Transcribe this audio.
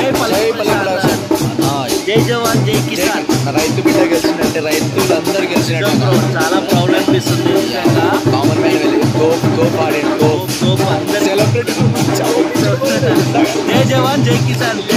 జై జవాన్ జై కిసాన్. రైతు బిడ్డ గెలిచినట్టే, రైతులందరూ గెలిచినట్టు చాలా ప్రౌడ్ అనిపిస్తుంది. కామన్ మ్యాన్ వెళ్ళి తోపు ఆడి అందరూ సెలబ్రిటీ జై జవాన్ జై కిసాన్.